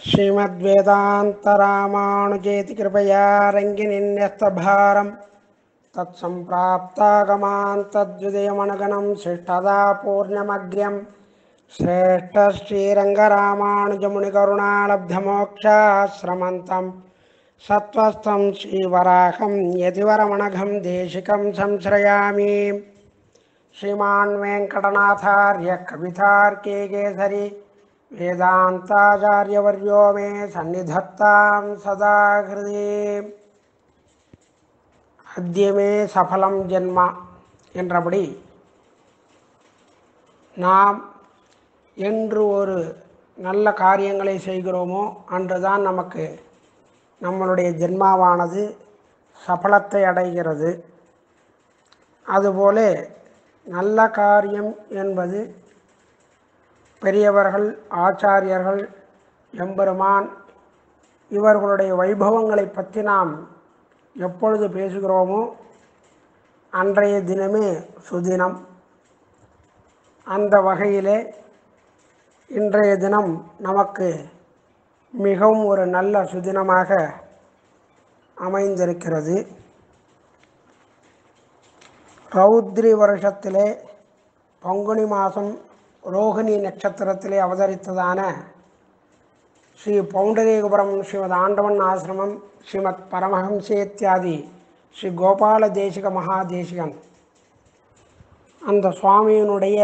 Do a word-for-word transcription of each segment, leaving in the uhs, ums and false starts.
श्रीमद्वेदान्तरामानुजेति कृपया रङ्गिनिन्यस्तभारं तत्सम्प्राप्तागमान् तद्विदयमनगणं शिष्टदा पूर्णमग्र्यं श्रेष्ठश्रीरङ्गरामानुजमुनिकरुणालब्धमोक्षाश्रमन्तं सत्त्वस्थं श्रीवराहं यतिवरमणघं देशिकं संश्रयामि। श्रीमान् वेङ्कटनाथार्य कवितार्के केसरी वेदांताचार्यवर्यो मे सन्निधत्तां सदा हृदि। अद्य मे सफलं जन्म என்றபடி நாம் என்று ஒரு நல்ல காரியங்களை செய்கிறோமோ அன்றுதான் நமக்கு நம்மளுடைய ஜென்மாவானது சஃலத்தை அடைகிறது. அதுபோல நல்ல காரியம் என்பது பெரியவர்கள், ஆச்சாரியர்கள், எம்பெருமான் இவர்களுடைய வைபவங்களை பற்றி நாம் எப்பொழுது பேசுகிறோமோ அன்றைய தினமே சுதினம். அந்த வகையிலே இன்றைய தினம் நமக்கு மிகவும் ஒரு நல்ல சுதினமாக அமைந்திருக்கிறது. ரௌத்ரி வருஷத்திலே பங்குனி மாதம் ரோகிணி நட்சத்திரத்திலே அவதரித்ததான ஸ்ரீ பௌண்டரீகபுரம் ஸ்ரீமத் ஆண்டவன் ஆசிரமம் ஸ்ரீமத் பரமஹம்சேத்யாதி ஸ்ரீ கோபால தேசிக மகாதேசிகன் அந்த சுவாமியினுடைய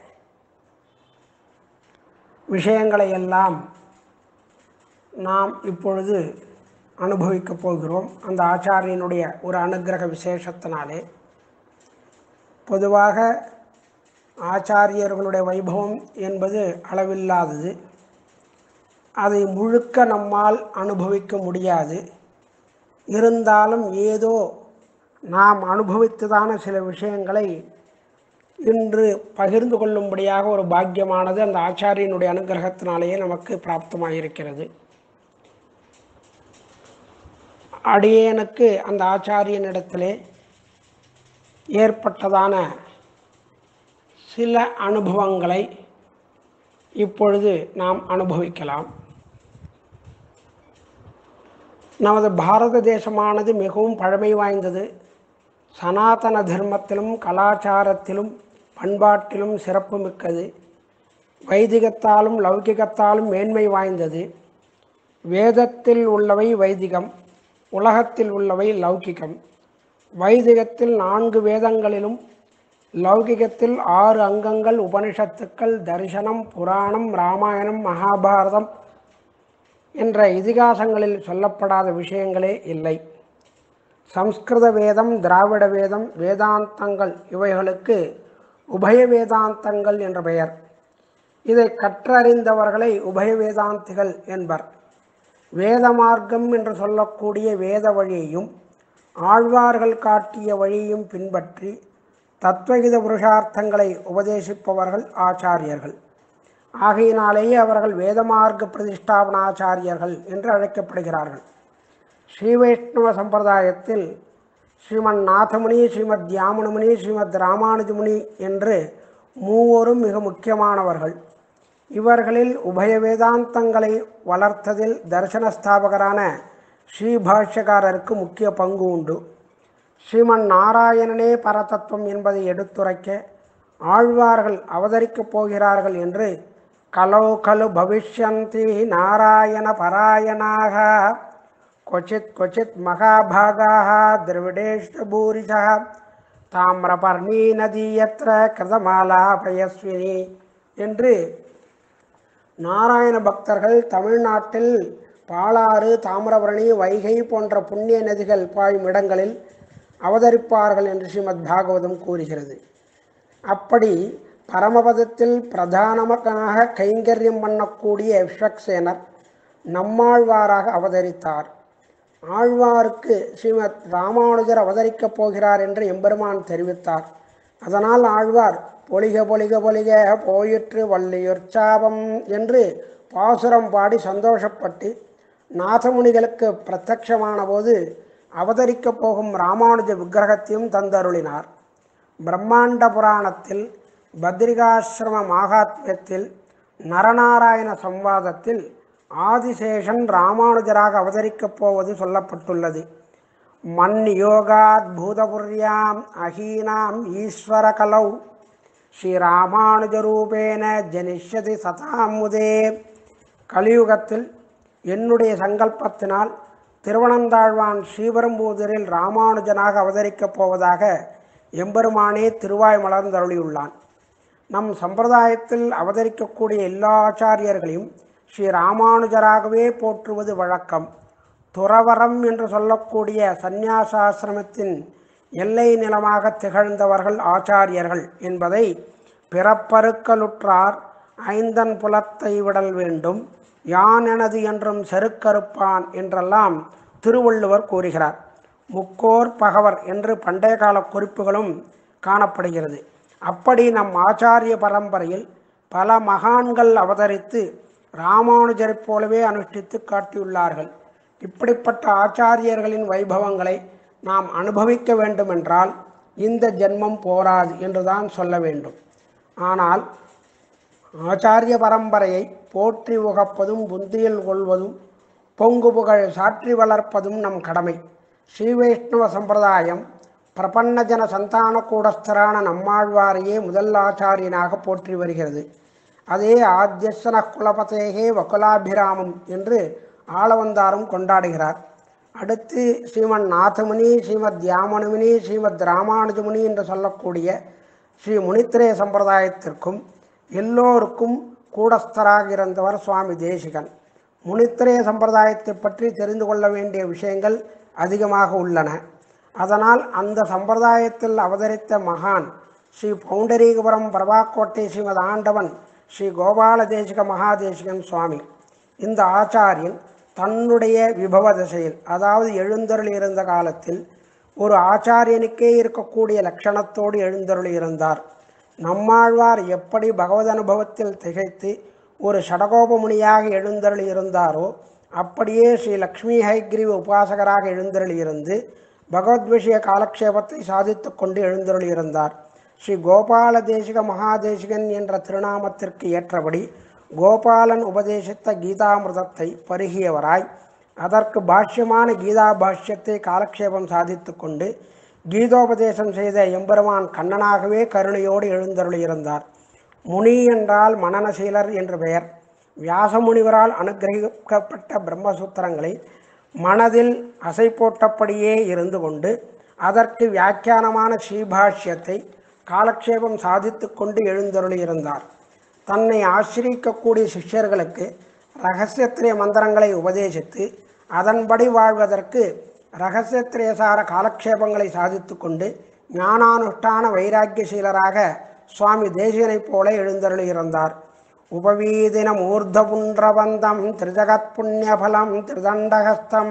விஷயங்களை எல்லாம் நாம் இப்பொழுது அனுபவிக்கப் போகிறோம். அந்த ஆச்சாரியனுடைய ஒரு அனுக்கிரக விசேஷத்தினாலே பொதுவாக ஆச்சாரியர்களுடைய வைபவம் என்பது அளவில்லாதது. அதை முழுக்க நம்மால் அனுபவிக்க முடியாது. இருந்தாலும் ஏதோ நாம் அனுபவித்ததான சில விஷயங்களை இன்று பகிர்ந்து கொள்ளும்படியாக ஒரு பாக்கியமானது அந்த ஆச்சாரியனுடைய அனுகிரகத்தினாலேயே நமக்கு பிராப்தமாயிருக்கிறது. அடியேனுக்கு அந்த ஆச்சாரியனிடத்திலே ஏற்பட்டதான சில அனுபவங்களை இப்பொழுது நாம் அனுபவிக்கலாம். நமது பாரத தேசமானது மிகவும் பழமை வாய்ந்தது. சனாதன தர்மத்திலும் கலாச்சாரத்திலும் பண்பாட்டிலும் சிறப்பு மிக்கது. வைதிகத்தாலும் லௌகிகத்தாலும் மேன்மை வாய்ந்தது. வேதத்தில் உள்ளவை வைதிகம், உலகத்தில் உள்ளவை லௌகிகம். வைதிகத்தில் நான்கு வேதங்களிலும், லௌகிகத்தில் ஆறு அங்கங்கள், உபனிஷத்துக்கள், தரிசனம், புராணம், இராமாயணம், மகாபாரதம் என்ற இதிகாசங்களில் சொல்லப்படாத விஷயங்களே இல்லை. சம்ஸ்கிருத வேதம், திராவிட வேதம், வேதாந்தங்கள் இவைகளுக்கு உபய வேதாந்தங்கள் என்ற பெயர். இதை கற்றறிந்தவர்களை உபய வேதாந்திகள் என்பர். வேத மார்க்கம் என்று சொல்லக்கூடிய வேத வழியையும் ஆழ்வார்கள் காட்டிய வழியையும் பின்பற்றி தத்துவகித புருஷார்த்தங்களை உபதேசிப்பவர்கள் ஆச்சாரியர்கள். ஆகையினாலேயே அவர்கள் வேதமார்க்க பிரதிஷ்டாபனாச்சாரியர்கள் என்று அழைக்கப்படுகிறார்கள். ஸ்ரீ வைஷ்ணவ சம்பிரதாயத்தில் ஸ்ரீமன் நாதமுனி, ஸ்ரீமத் யாமுனமுனி, ஸ்ரீமத் ராமானுஜமுனி என்று மூவரும் மிக முக்கியமானவர்கள். இவர்களில் உபய வேதாந்தங்களை வளர்த்ததில் தரிசன ஸ்தாபகரான ஸ்ரீபாஷ்யக்காரருக்கு முக்கிய பங்கு உண்டு. ஸ்ரீமன் நாராயணனே பரதத்துவம் என்பதை எடுத்துரைக்க ஆழ்வார்கள் அவதரிக்கப் போகிறார்கள் என்று கலோ கலு பவிஷ்யந்தி நாராயண பராயணாக கொச்சித் கொச்சித் மகாபாகாக திரவிடேஷ்ட பூரிஷா தாமிரபர்ணி நதியத்ர கிருதமாலா பயஸ்வினி என்று நாராயண பக்தர்கள் தமிழ்நாட்டில் பாலாறு, தாமிரபரணி, வைகை போன்ற புண்ணிய நதிகள் பாயும் இடங்களில் அவதரிப்பார்கள் என்று ஸ்ரீமத் பாகவதம் கூறுகிறது. அப்படி பரமபதத்தில் பிரதானமாக கைங்கரியம் பண்ணக்கூடிய விஸ்வக்சேனர் நம்மாழ்வாராக அவதரித்தார். ஆழ்வாருக்கு ஸ்ரீமத் ராமானுஜர் அவதரிக்கப் போகிறார் என்று எம்பெருமான் தெரிவித்தார். அதனால் ஆழ்வார் பொலிக பொலிக பொலிக போயிற்று வள்ளியுற்சாபம் என்று பாசுரம் பாடி சந்தோஷப்பட்டு நாதமுனிகளுக்கு பிரத்யட்சமான போது அவதரிக்கப் போகும் ராமானுஜ விக்கிரகத்தையும் தந்தருளினார். பிரம்மாண்ட புராணத்தில், பத்ரிகாசிரம மாகாத்மியத்தில், நரநாராயண சம்வாதத்தில் ஆதிசேஷன் ராமானுஜராக அவதரிக்கப் போவது சொல்லப்பட்டுள்ளது. மண் யோகாத் பூதபுர்யாம் அஹீனாம் ஈஸ்வர கலௌ ஸ்ரீராமானுஜரூபேன ஜனிஷ்யதி சதாமுதே. கலியுகத்தில் என்னுடைய சங்கல்பத்தினால் திருவனந்தாழ்வான் ஸ்ரீபெரும்புதூரில் ராமானுஜனாக அவதரிக்கப் போவதாக எம்பெருமானே திருவாய் மலர்ந்தருளியுள்ளான். நம் சம்பிரதாயத்தில் அவதரிக்கக்கூடிய எல்லா ஆச்சாரியர்களையும் ஸ்ரீ ராமானுஜராகவே போற்றுவது வழக்கம். துறவரம் என்று சொல்லக்கூடிய சந்நியாசாசிரமத்தின் எல்லை நிலமாக திகழ்ந்தவர்கள் ஆச்சாரியர்கள் என்பதை பிறப்பறுக்கலுற்றார் ஐந்தன் புலத்தை விடல் வேண்டும் யான் எனது என்றும் செருக்கறுப்பான் என்றெல்லாம் திருவள்ளுவர் கூறுகிறார். முக்கோர் பகவர் என்று பண்டைய கால குறிப்புகளும் காணப்படுகிறது. அப்படி நம் ஆச்சாரிய பரம்பரையில் பல மகான்கள் அவதரித்து ராமானுஜரைப் போலவே அனுஷ்டித்து காட்டியுள்ளார்கள். இப்படிப்பட்ட ஆச்சாரியர்களின் வைபவங்களை நாம் அனுபவிக்க வேண்டுமென்றால் இந்த ஜென்மம் போராது என்றுதான் சொல்ல வேண்டும். ஆனால் ஆச்சாரிய பரம்பரையை போற்றி உகப்பதும் புந்தியில் கொள்வதும் பொங்கு புகழ் சாற்றி வளர்ப்பதும் நம் கடமை. ஸ்ரீ வைஷ்ணவ சம்பிரதாயம் பிரபன்னஜன சந்தான கூடஸ்தரான நம்மாழ்வாரையே முதல் ஆச்சாரியனாக போற்றி வருகிறது. அதே ஆத்யசன குலபதேகே வகுலாபிராமம் என்று ஆளவந்தாரும் கொண்டாடுகிறார். அடுத்து ஸ்ரீமன் நாதமுனி, ஸ்ரீமத் யாமனுமுனி, ஸ்ரீமத் ராமானுஜமுனி என்று சொல்லக்கூடிய ஸ்ரீ முனித்திரே சம்பிரதாயத்திற்கும் எல்லோருக்கும் கூடஸ்தராக இருந்தவர் சுவாமி தேசிகன். முனித்திரே சம்பிரதாயத்தை பற்றி தெரிந்து கொள்ள வேண்டிய விஷயங்கள் அதிகமாக உள்ளன. அதனால் அந்த சம்பிரதாயத்தில் அவதரித்த மகான் ஸ்ரீ பவுண்டரீகபுரம் பிரபாக்கோட்டை ஸ்ரீமத் ஆண்டவன் ஸ்ரீ கோபால தேசிக மகாதேசிகன் சுவாமி. இந்த ஆச்சாரியன் தன்னுடைய விபவ திசையில், அதாவது எழுந்தருளி இருந்த காலத்தில், ஒரு ஆச்சாரியனுக்கே இருக்கக்கூடிய லட்சணத்தோடு எழுந்தருளி இருந்தார். நம்மாழ்வார் எப்படி பகவத் அனுபவத்தில் திகைத்து ஒரு ஷடகோபமுனியாக எழுந்தருளி இருந்தாரோ அப்படியே ஸ்ரீ லக்ஷ்மி ஹைகிரீவ உபாசகராக எழுந்தருளி இருந்து பகவத் விஷய காலக்ஷேபத்தை சாதித்து கொண்டு எழுந்தருளி இருந்தார். ஸ்ரீ கோபால தேசிக மகாதேசிகன் என்ற திருநாமத்திற்கு ஏற்றபடி கோபாலன் உபதேசித்த கீதாமிர்தத்தை பருகியவராய் அதற்கு பாஷ்யமான கீதா பாஷ்யத்தை காலக்ஷேபம் சாதித்து கொண்டு கீதோபதேசம் செய்த எம்பெருமான் கண்ணனாகவே கருணையோடு எழுந்தருளியிருந்தார். முனி என்றால் மனநசீலர் என்று பெயர். வியாசமுனிவரால் அனுகிரகிக்கப்பட்ட பிரம்மசூத்திரங்களை மனதில் அசை போட்டபடியே இருந்து கொண்டு அதற்கு வியாக்கியானமான ஸ்ரீபாஷ்யத்தை காலக்ஷேபம் சாதித்து கொண்டு எழுந்தருளியிருந்தார். தன்னை ஆசிரியக்கக்கூடிய சிஷ்யர்களுக்கு இரகசியத்திரிய மந்திரங்களை உபதேசித்து அதன்படி வாழ்வதற்கு இரகசியத்திரேசார காலக்ஷேபங்களை சாதித்து கொண்டு ஞானானுஷ்டான வைராக்கியசீலராக சுவாமி தேசிகனைப் போல எழுந்தருளியிருந்தார். உபவீதினம் ஊர்தபுன்றவந்தம் திரிஜகத் புண்ணியபலம் திரிதண்டகஸ்தம்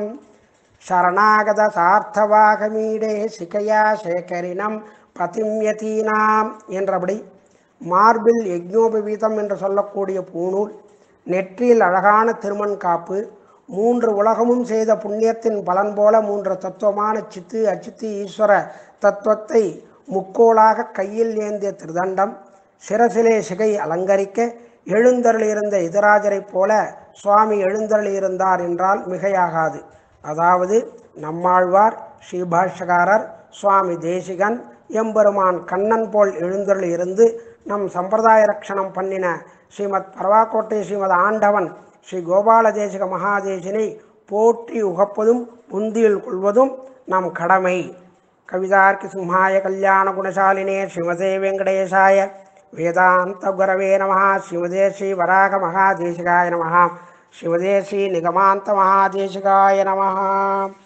சரணாகத சார்த்தவாகமீடே சிகையா சேகரினம் பதிம்யதீனாம் என்றபடி மார்பில் யக்ஞோபவீதம் என்று சொல்லக்கூடிய பூணூல், நெற்றியில் அழகான திருமண் காப்பு, மூன்று உலகமும் செய்த புண்ணியத்தின் பலன் போல மூன்று தத்துவமான சித்து அச்சித்து ஈஸ்வர தத்துவத்தை முக்கோளாக கையில் ஏந்திய திருதண்டம், சிரசிலே சிகை அலங்கரிக்க எழுந்தருளியிருந்த இதராஜரைப் போல சுவாமி எழுந்தருளியிருந்தார் என்றால் மிகையாகாது. அதாவது நம்மாழ்வார், ஸ்ரீபாஷ்யகாரர், சுவாமி தேசிகன், எம்பெருமான் கண்ணன் போல் எழுந்தருளி இருந்து நம் சம்பிரதாய ரட்சணம் பண்ணின ஸ்ரீமத் பரவாக்கோட்டை ஸ்ரீமத் ஆண்டவன் ஸ்ரீ கோபால தேசிக மகாதேசினை போற்றி உகப்பதும் புந்தியில் கொள்வதும் நம் கடமை. கவிதார்க்கி சிம்ஹாய கல்யாண குணசாலினே ஸ்ரீமதே வெங்கடேசாய வேதாந்த குரவே நமः. ஸ்ரீமதே ஸ்ரீ வராக மகாதேசிகாய நமः. ஸ்ரீமதே ஸ்ரீ நிகமாந்த மகாதேசிகாய நமः.